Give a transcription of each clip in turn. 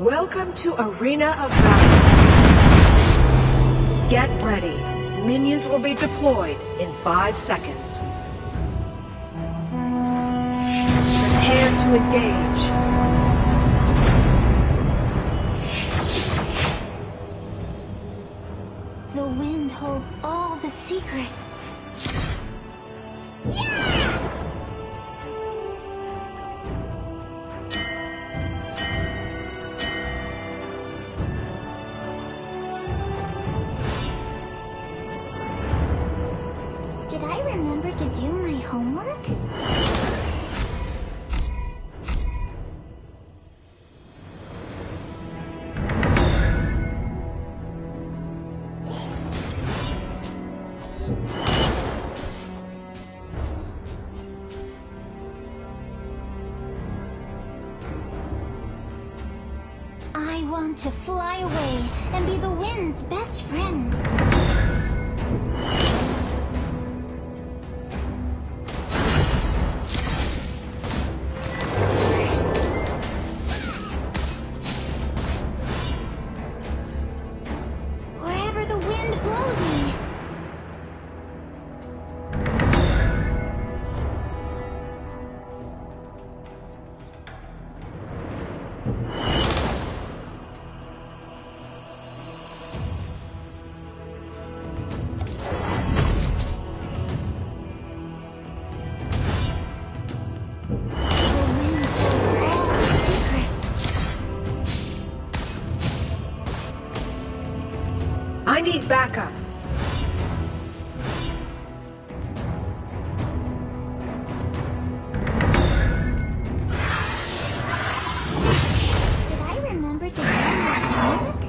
Welcome to Arena of Valor. Get ready. Minions will be deployed in 5 seconds. Prepare to engage. The wind holds all the secrets. Did I remember to do my homework? I want to fly away and be the wind's best friend. Wherever the wind blows me. I need backup. Did I remember to do my homework?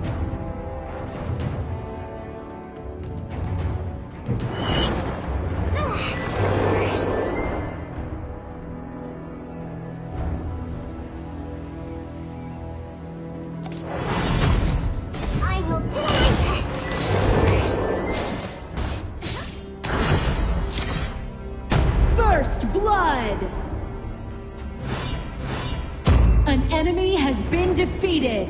I will do my best. First blood! An enemy has been defeated.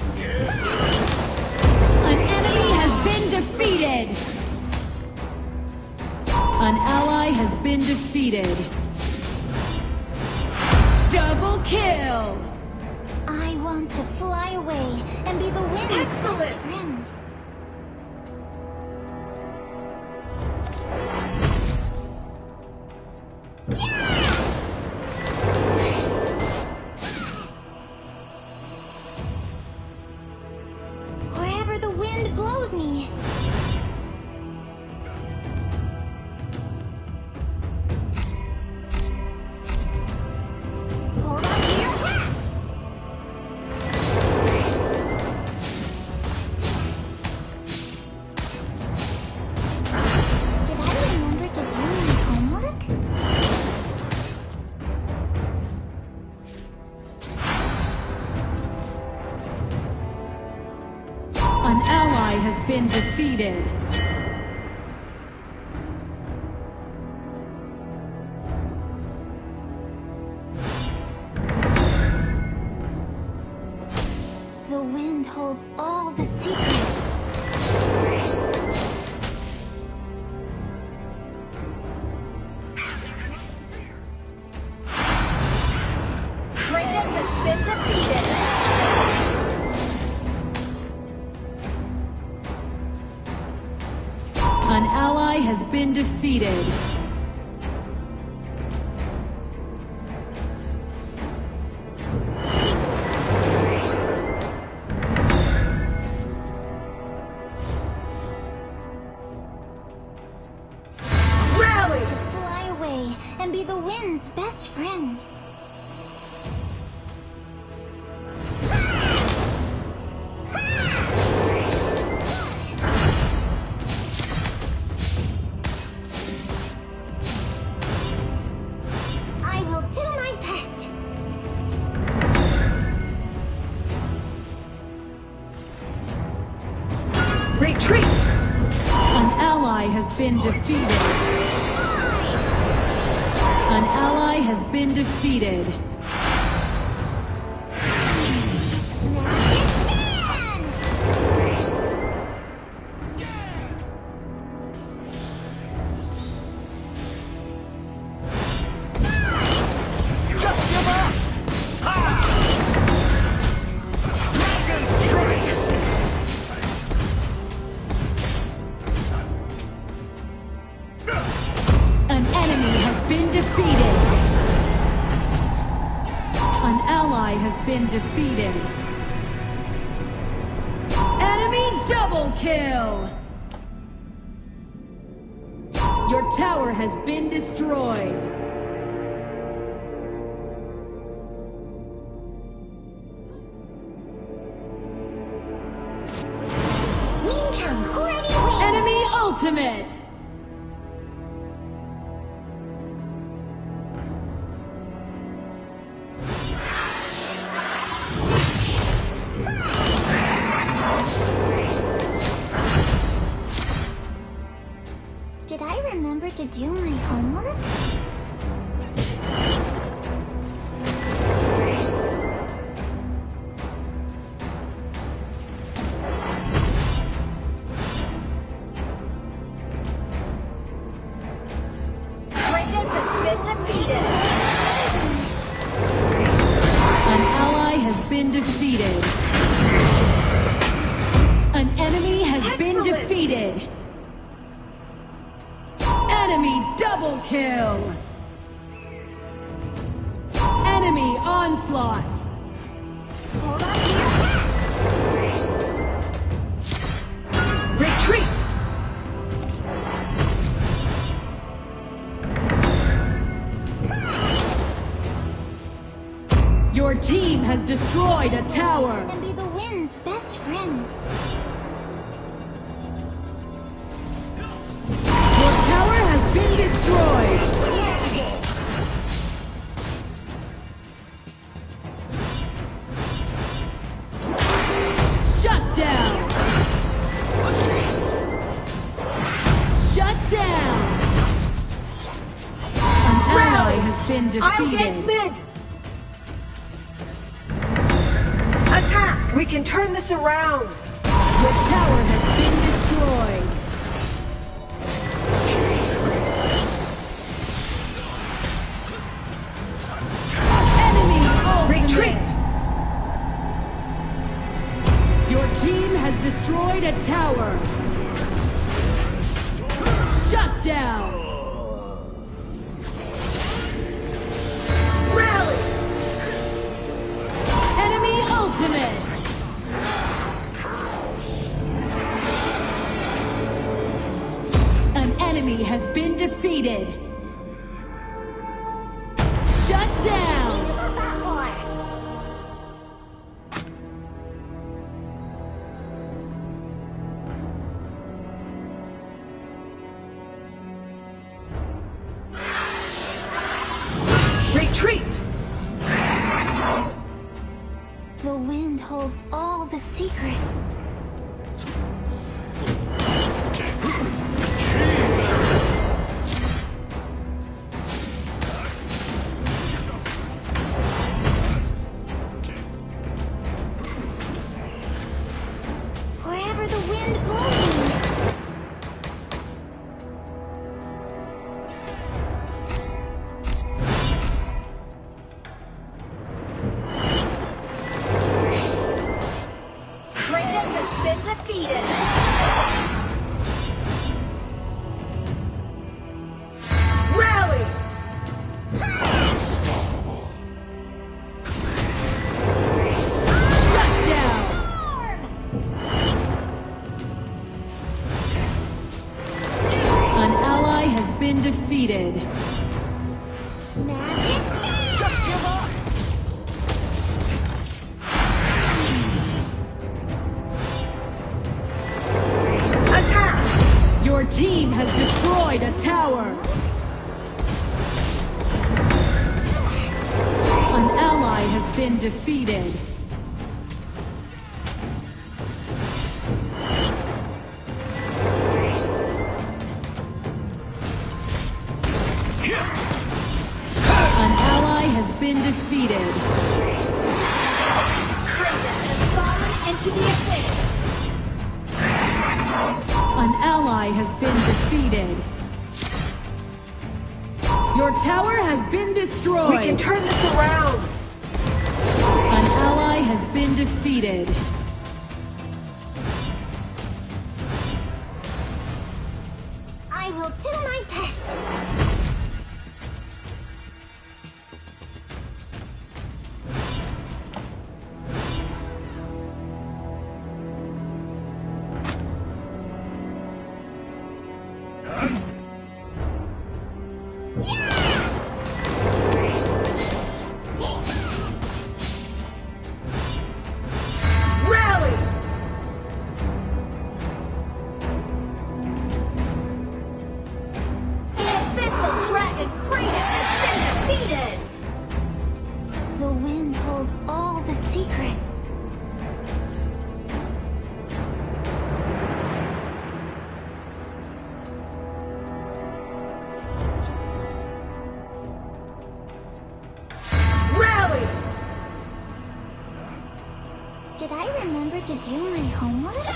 An enemy has been defeated. An ally has been defeated. Double kill! I want to fly away and be the wind's best Excellent. friend. Wherever the wind blows me. Hold on to your hat. Did I remember to do my homework? An ally has been defeated. The wind holds all the secrets. Kratos has been defeated. An ally has been defeated. Rally! To fly away and be the wind's best friend. I will do my best. Retreat! An ally has been defeated. An ally has been defeated. An enemy has been defeated. An ally has been defeated. Enemy double kill! Your tower has been destroyed. Enemy ultimate! Did I remember to do my homework? Kratos has been defeated. An ally has been defeated. An enemy has been Excellent. defeated. Enemy double kill! Enemy onslaught! Hold on to your Retreat! Your team has destroyed a tower! and be the wind's best friend. Your tower has been destroyed! Shut down! Shut down! An ally has been I'll get defeated. mid! Attack! We can turn this around! Your tower has been destroyed. Enemy ultimate. Retreat! Your team has destroyed a tower. Shut down. Rally! Enemy ultimate. An enemy has been defeated. Shut down. Retreat! The wind holds all the secrets. Wherever the wind blows me. Kratos has been defeated! Rally! Shut down. An ally has been defeated. Magic? Just give up! Attack! Your team has destroyed a tower. An ally has been defeated. An ally has been defeated. Kratos has fallen into the abyss! An ally has been defeated. Your tower has been destroyed. We can turn this around! An ally has been defeated. I will do my best. The wind holds all the secrets. Rally! Did I remember to do my homework?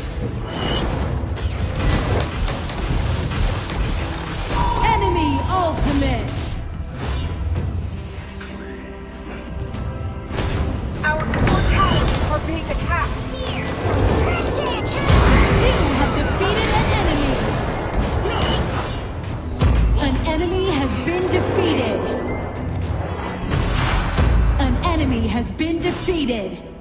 Enemy ultimate! Our core towers are being attacked. Here's some fresh air. You have defeated an enemy! An enemy has been defeated! An enemy has been defeated!